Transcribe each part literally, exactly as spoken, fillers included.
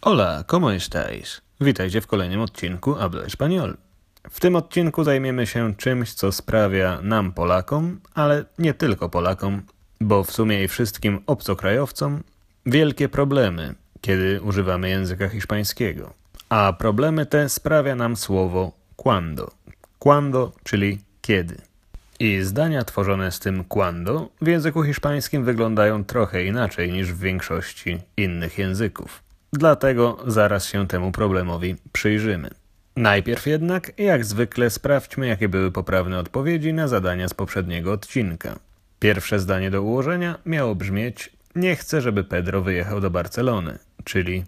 Hola, ¿cómo estáis? Witajcie w kolejnym odcinku Hablo Español. W tym odcinku zajmiemy się czymś, co sprawia nam Polakom, ale nie tylko Polakom, bo w sumie i wszystkim obcokrajowcom, wielkie problemy, kiedy używamy języka hiszpańskiego. A problemy te sprawia nam słowo cuando. Cuando, czyli kiedy. I zdania tworzone z tym cuando w języku hiszpańskim wyglądają trochę inaczej niż w większości innych języków. Dlatego zaraz się temu problemowi przyjrzymy. Najpierw jednak, jak zwykle, sprawdźmy, jakie były poprawne odpowiedzi na zadania z poprzedniego odcinka. Pierwsze zdanie do ułożenia miało brzmieć: nie chcę, żeby Pedro wyjechał do Barcelony, czyli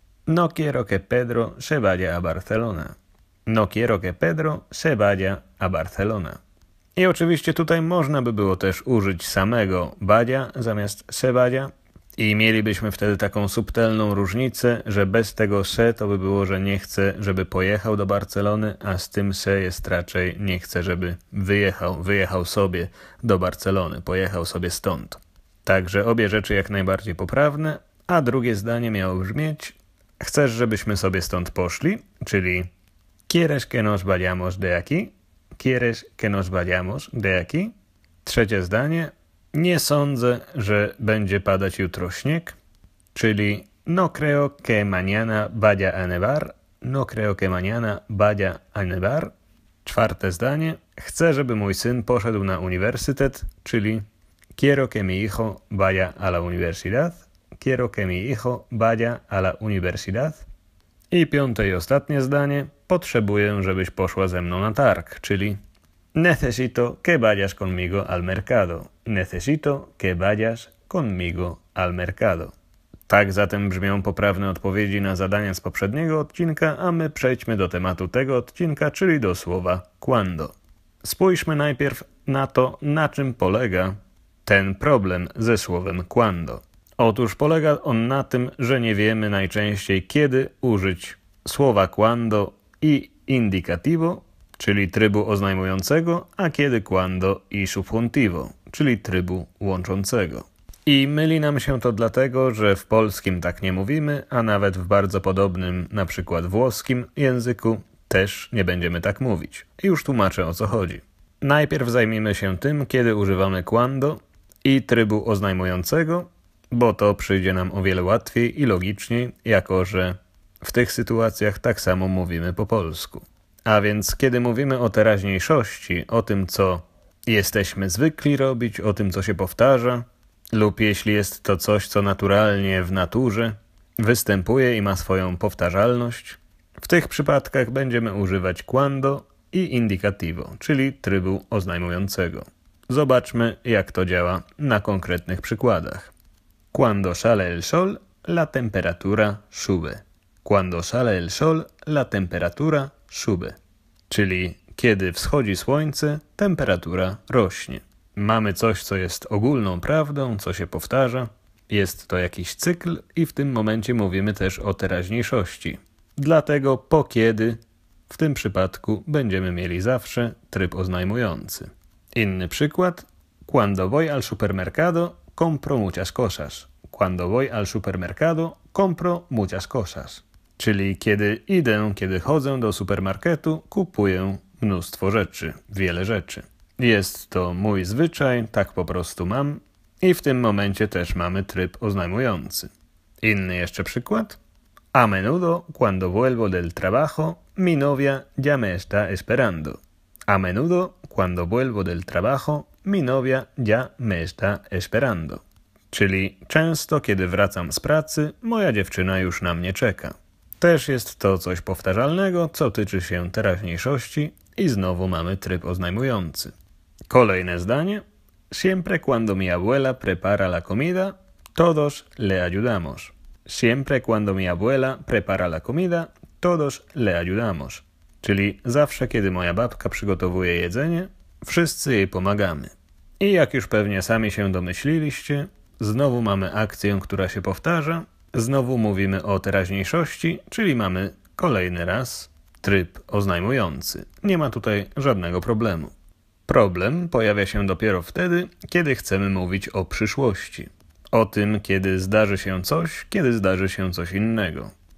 no quiero que Pedro se vaya a Barcelona. No quiero que Pedro se vaya a Barcelona. I oczywiście tutaj można by było też użyć samego vaya zamiast se vaya i mielibyśmy wtedy taką subtelną różnicę, że bez tego se to by było, że nie chcę, żeby pojechał do Barcelony, a z tym se jest raczej nie chcę, żeby wyjechał, wyjechał sobie do Barcelony, pojechał sobie stąd. Także obie rzeczy jak najbardziej poprawne, a drugie zdanie miało brzmieć: chcesz, żebyśmy sobie stąd poszli, czyli ¿Quieres que nos vayamos de aquí? ¿Quieres que nos vayamos de aquí? Trzecie zdanie: nie sądzę, że będzie padać jutro śnieg, czyli no creo que mañana vaya a nevar. No creo que mañana vaya a nevar. Czwarte zdanie: chcę, żeby mój syn poszedł na uniwersytet, czyli quiero que mi hijo vaya a la universidad. Quiero que mi hijo vaya a la universidad. I piąte i ostatnie zdanie: potrzebuję, żebyś poszła ze mną na targ, czyli necesito que vayas conmigo al mercado. Necesito que vayas conmigo al mercado. Tak zatem brzmią poprawne odpowiedzi na zadania z poprzedniego odcinka, a my przejdźmy do tematu tego odcinka, czyli do słowa cuando. Spójrzmy najpierw na to, na czym polega ten problem ze słowem cuando. Otóż polega on na tym, że nie wiemy najczęściej, kiedy użyć słowa cuando i indicativo, czyli trybu oznajmującego, a kiedy cuando i subjuntivo, czyli trybu łączącego. I myli nam się to dlatego, że w polskim tak nie mówimy, a nawet w bardzo podobnym, na przykład włoskim języku też nie będziemy tak mówić. I już tłumaczę, o co chodzi. Najpierw zajmijmy się tym, kiedy używamy cuando i trybu oznajmującego, bo to przyjdzie nam o wiele łatwiej i logiczniej, jako że w tych sytuacjach tak samo mówimy po polsku. A więc kiedy mówimy o teraźniejszości, o tym, co jesteśmy zwykli robić, o tym, co się powtarza, lub jeśli jest to coś, co naturalnie w naturze występuje i ma swoją powtarzalność, w tych przypadkach będziemy używać cuando i indicativo, czyli trybu oznajmującego. Zobaczmy, jak to działa na konkretnych przykładach. Cuando sale el sol, la temperatura sube. Cuando sale el sol, la temperatura sube. Czyli kiedy wschodzi słońce, temperatura rośnie. Mamy coś, co jest ogólną prawdą, co się powtarza. Jest to jakiś cykl i w tym momencie mówimy też o teraźniejszości. Dlatego po kiedy w tym przypadku będziemy mieli zawsze tryb oznajmujący. Inny przykład. Cuando voy al supermercado, compro muchas cosas. Cuando voy al supermercado, compro muchas cosas. Czyli kiedy idę, kiedy chodzę do supermarketu, kupuję mnóstwo rzeczy, wiele rzeczy. Jest to mój zwyczaj, tak po prostu mam i w tym momencie też mamy tryb oznajmujący. Inny jeszcze przykład. A menudo, cuando vuelvo del trabajo, mi novia ya me está esperando. A menudo, cuando vuelvo del trabajo, mi novia ya me está esperando. Czyli często, kiedy wracam z pracy, moja dziewczyna już na mnie czeka. Też jest to coś powtarzalnego, co tyczy się teraźniejszości i znowu mamy tryb oznajmujący. Kolejne zdanie. Siempre cuando mi abuela prepara la comida, todos le ayudamos. Siempre cuando mi abuela prepara la comida, todos le ayudamos. Czyli zawsze, kiedy moja babka przygotowuje jedzenie, wszyscy jej pomagamy. I jak już pewnie sami się domyśliliście, znowu mamy akcję, która się powtarza. Znowu mówimy o teraźniejszości, czyli mamy kolejny raz tryb oznajmujący. Nie ma tutaj żadnego problemu. Problem pojawia się dopiero wtedy, kiedy chcemy mówić o przyszłości. O tym, kiedy zdarzy się coś, kiedy zdarzy się coś innego.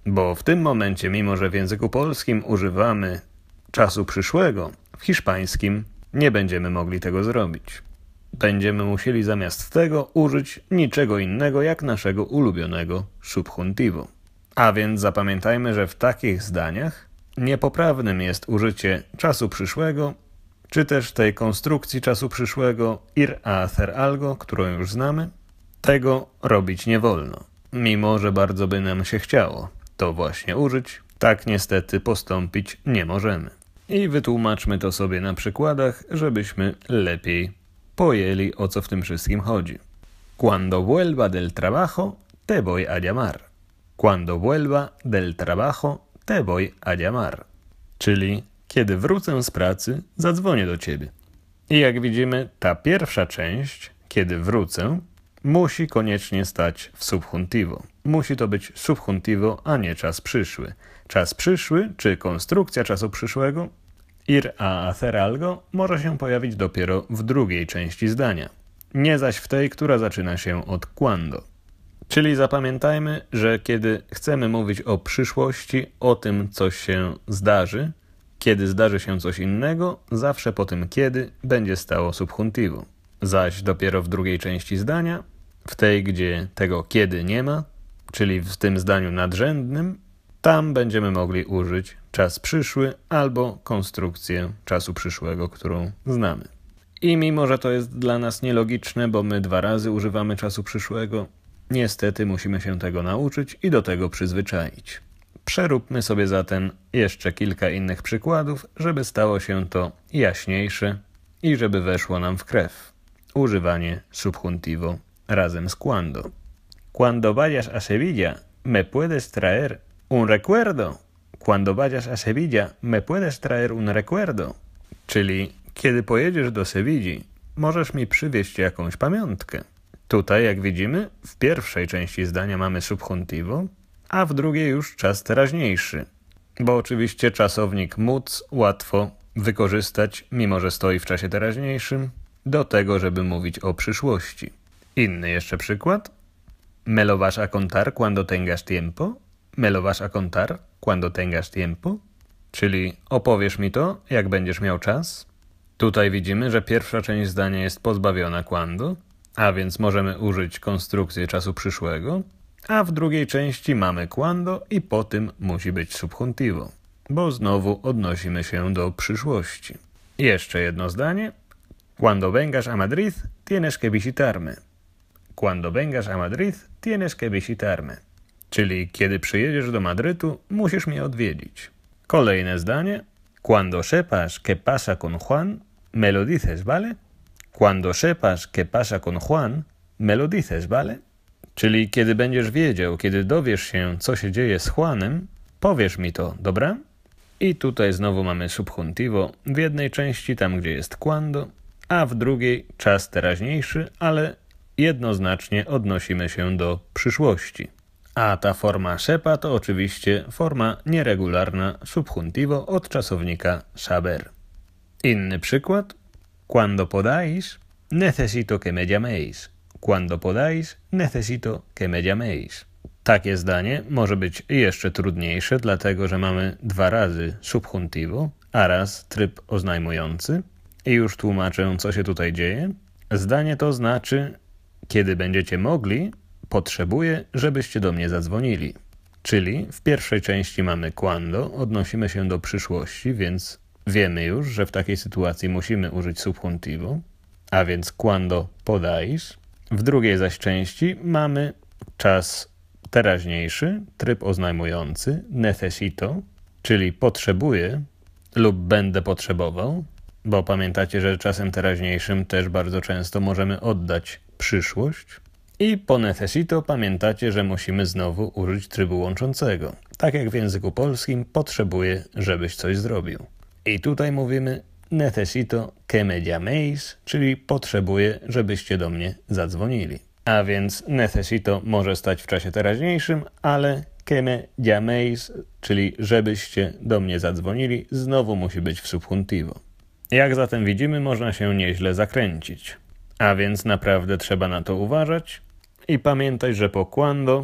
Bo w tym momencie, mimo że w języku polskim używamy czasu przyszłego, w hiszpańskim nie będziemy mogli tego zrobić. Będziemy musieli zamiast tego użyć niczego innego jak naszego ulubionego subjuntivo. A więc zapamiętajmy, że w takich zdaniach niepoprawnym jest użycie czasu przyszłego, czy też tej konstrukcji czasu przyszłego ir a hacer algo, którą już znamy. Tego robić nie wolno. Mimo że bardzo by nam się chciało to właśnie użyć, tak niestety postąpić nie możemy. I wytłumaczmy to sobie na przykładach, żebyśmy lepiej pojęli, o co w tym wszystkim chodzi. Cuando vuelva del trabajo, te voy a llamar. Cuando vuelva del trabajo, te voy a llamar. Czyli kiedy wrócę z pracy, zadzwonię do ciebie. I jak widzimy, ta pierwsza część, kiedy wrócę, musi koniecznie stać w subjuntivo. Musi to być subjuntivo, a nie czas przyszły. Czas przyszły, czy konstrukcja czasu przyszłego, ir a hacer algo, może się pojawić dopiero w drugiej części zdania. Nie zaś w tej, która zaczyna się od cuando. Czyli zapamiętajmy, że kiedy chcemy mówić o przyszłości, o tym, co się zdarzy, kiedy zdarzy się coś innego, zawsze po tym kiedy będzie stało subjuntivo. Zaś dopiero w drugiej części zdania, w tej, gdzie tego kiedy nie ma, czyli w tym zdaniu nadrzędnym, tam będziemy mogli użyć czas przyszły albo konstrukcję czasu przyszłego, którą znamy. I mimo, że to jest dla nas nielogiczne, bo my dwa razy używamy czasu przyszłego, niestety musimy się tego nauczyć i do tego przyzwyczaić. Przeróbmy sobie zatem jeszcze kilka innych przykładów, żeby stało się to jaśniejsze i żeby weszło nam w krew. Używanie subjuntivo razem z cuando. Cuando vayas a Sevilla, me puedes traer un recuerdo. Cuando vayas a Sevilla, me puedes traer un recuerdo. Czyli kiedy pojedziesz do Sewilli, możesz mi przywieźć jakąś pamiątkę. Tutaj, jak widzimy, w pierwszej części zdania mamy subjuntivo, a w drugiej już czas teraźniejszy. Bo oczywiście czasownik móc łatwo wykorzystać, mimo że stoi w czasie teraźniejszym, do tego, żeby mówić o przyszłości. Inny jeszcze przykład. Me lo vas a contar cuando tengas tiempo. Me lo vas a contar cuando tengas tiempo. Czyli opowiesz mi to, jak będziesz miał czas. Tutaj widzimy, że pierwsza część zdania jest pozbawiona cuando, a więc możemy użyć konstrukcji czasu przyszłego, a w drugiej części mamy cuando i po tym musi być subjuntivo, bo znowu odnosimy się do przyszłości. Jeszcze jedno zdanie. Cuando vengas a Madrid, tienes que visitarme. Cuando vengas a Madrid, tienes que visitarme. Czyli kiedy przyjedziesz do Madrytu, musisz mnie odwiedzić. Kolejne zdanie. Cuando sepas qué pasa con Juan, me lo dices, ¿vale? Cuando sepas qué pasa con Juan, me lo dices, ¿vale? Czyli kiedy będziesz wiedział, kiedy dowiesz się, co się dzieje z Juanem, powiesz mi to, dobra? I tutaj znowu mamy subjuntivo w jednej części, tam gdzie jest cuando, a w drugiej czas teraźniejszy, ale jednoznacznie odnosimy się do przyszłości. A ta forma sepa to oczywiście forma nieregularna subjuntivo od czasownika saber. Inny przykład. Cuando podáis, necesito que me llaméis. Cuando podáis, necesito que me llaméis. Takie zdanie może być jeszcze trudniejsze, dlatego że mamy dwa razy subjuntivo, a raz tryb oznajmujący. I już tłumaczę, co się tutaj dzieje. Zdanie to znaczy, kiedy będziecie mogli, potrzebuję, żebyście do mnie zadzwonili. Czyli w pierwszej części mamy cuando, odnosimy się do przyszłości, więc wiemy już, że w takiej sytuacji musimy użyć subjuntivo, a więc cuando podáis. W drugiej zaś części mamy czas teraźniejszy, tryb oznajmujący, necesito, czyli potrzebuję lub będę potrzebował, bo pamiętacie, że czasem teraźniejszym też bardzo często możemy oddać przyszłość. I po necesito pamiętacie, że musimy znowu użyć trybu łączącego. Tak jak w języku polskim potrzebuję, żebyś coś zrobił. I tutaj mówimy necesito que me llaméis, czyli potrzebuję, żebyście do mnie zadzwonili. A więc necesito może stać w czasie teraźniejszym, ale que me llaméis, czyli żebyście do mnie zadzwonili, znowu musi być w subjuntivo. Jak zatem widzimy, można się nieźle zakręcić. A więc naprawdę trzeba na to uważać i pamiętać, że po cuando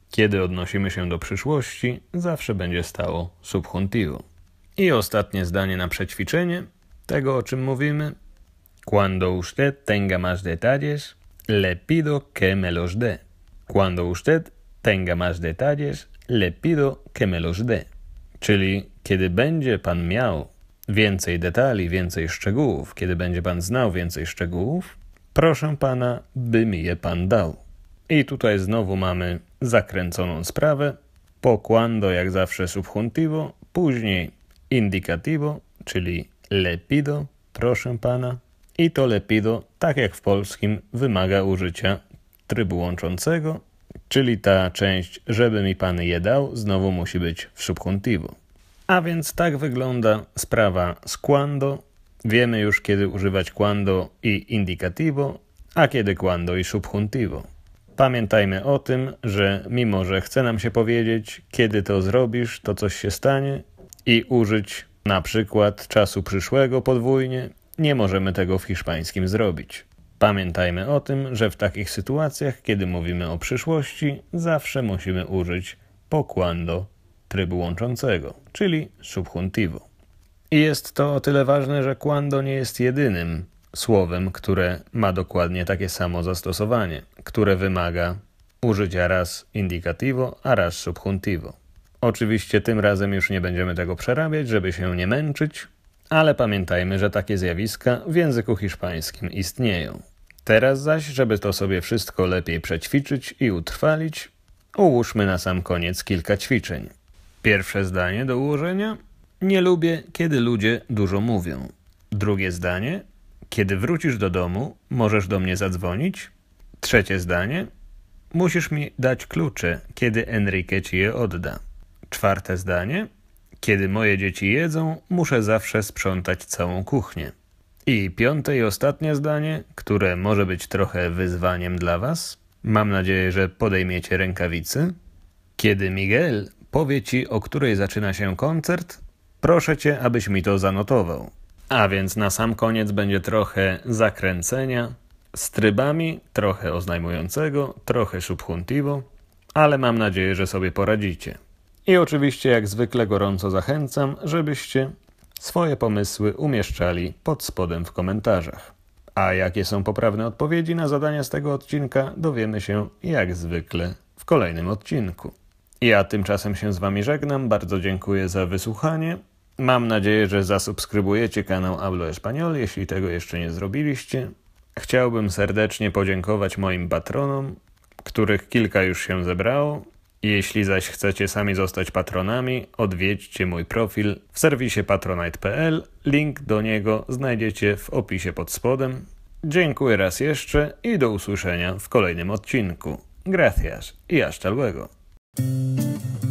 Kiedy odnosimy się do przyszłości, zawsze będzie stało subjuntivo. I ostatnie zdanie na przećwiczenie tego, o czym mówimy. Cuando usted tenga más detalles, le pido que me los dé. Cuando usted tenga más detalles, le pido que me los dé. Czyli kiedy będzie pan miał więcej detali, więcej szczegółów, kiedy będzie pan znał więcej szczegółów, proszę pana, by mi je pan dał. I tutaj znowu mamy zakręconą sprawę. Po cuando jak zawsze subjuntivo, później indicativo, czyli le pido, proszę pana. I to le pido, tak jak w polskim, wymaga użycia trybu łączącego, czyli ta część, żeby mi pan je dał, znowu musi być w subjuntivo. A więc tak wygląda sprawa z cuando. Wiemy już, kiedy używać cuando i indicativo, a kiedy cuando i subjuntivo. Pamiętajmy o tym, że mimo, że chce nam się powiedzieć, kiedy to zrobisz, to coś się stanie i użyć na przykład czasu przyszłego podwójnie, nie możemy tego w hiszpańskim zrobić. Pamiętajmy o tym, że w takich sytuacjach, kiedy mówimy o przyszłości, zawsze musimy użyć po cuando trybu łączącego, czyli subjuntivo. I jest to o tyle ważne, że cuando nie jest jedynym słowem, które ma dokładnie takie samo zastosowanie, które wymaga użycia raz indicativo, a raz subjuntivo. Oczywiście tym razem już nie będziemy tego przerabiać, żeby się nie męczyć, ale pamiętajmy, że takie zjawiska w języku hiszpańskim istnieją. Teraz zaś, żeby to sobie wszystko lepiej przećwiczyć i utrwalić, ułóżmy na sam koniec kilka ćwiczeń. Pierwsze zdanie do ułożenia. Nie lubię, kiedy ludzie dużo mówią. Drugie zdanie. Kiedy wrócisz do domu, możesz do mnie zadzwonić. Trzecie zdanie. Musisz mi dać klucze, kiedy Enrique ci je odda. Czwarte zdanie. Kiedy moje dzieci jedzą, muszę zawsze sprzątać całą kuchnię. I piąte i ostatnie zdanie, które może być trochę wyzwaniem dla was. Mam nadzieję, że podejmiecie rękawicy. Kiedy Miguel powie ci, o której zaczyna się koncert, proszę cię, abyś mi to zanotował. A więc na sam koniec będzie trochę zakręcenia z trybami, trochę oznajmującego, trochę subjuntivo, ale mam nadzieję, że sobie poradzicie. I oczywiście jak zwykle gorąco zachęcam, żebyście swoje pomysły umieszczali pod spodem w komentarzach. A jakie są poprawne odpowiedzi na zadania z tego odcinka, dowiemy się jak zwykle w kolejnym odcinku. Ja tymczasem się z wami żegnam, bardzo dziękuję za wysłuchanie. Mam nadzieję, że zasubskrybujecie kanał Hablo Español, jeśli tego jeszcze nie zrobiliście. Chciałbym serdecznie podziękować moim patronom, których kilka już się zebrało. Jeśli zaś chcecie sami zostać patronami, odwiedźcie mój profil w serwisie patronite kropka p l. Link do niego znajdziecie w opisie pod spodem. Dziękuję raz jeszcze i do usłyszenia w kolejnym odcinku. Gracias y hasta luego.